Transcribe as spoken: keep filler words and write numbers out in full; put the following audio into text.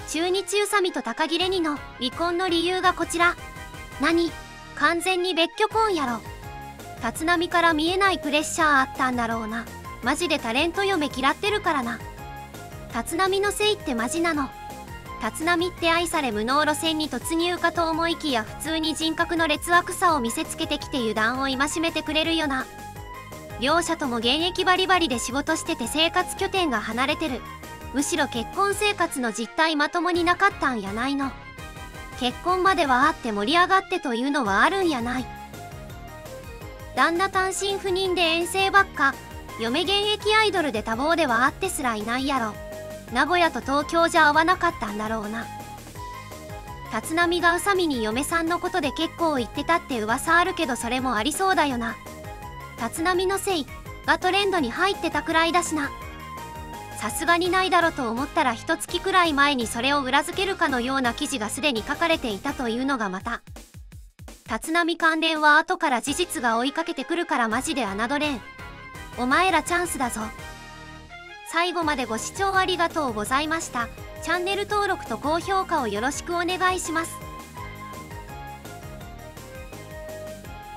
中日宇佐美と高木レニの離婚の理由がこちら。何？完全に別居婚やろ。立浪から見えないプレッシャーあったんだろうな。マジでタレント嫁嫌ってるからな。立浪のせいってマジなの？立浪って愛され無能路線に突入かと思いきや、普通に人格の劣悪さを見せつけてきて油断を戒めてくれるよな。両者とも現役バリバリで仕事してて生活拠点が離れてる。むしろ結婚生活の実態まともになかったんやないの。結婚まではあって盛り上がってというのはあるんやない。旦那単身赴任で遠征ばっか。嫁現役アイドルで多忙ではあってすらいないやろ。名古屋と東京じゃ合わなかったんだろうな。立浪が宇佐美に嫁さんのことで結構言ってたって噂あるけど、それもありそうだよな。立浪のせいがトレンドに入ってたくらいだしな。さすがにないだろと思ったら一月くらい前にそれを裏付けるかのような記事がすでに書かれていたというのがまた。立浪関連は後から事実が追いかけてくるからマジで侮れん。お前らチャンスだぞ。最後までご視聴ありがとうございました。チャンネル登録と高評価をよろしくお願いします。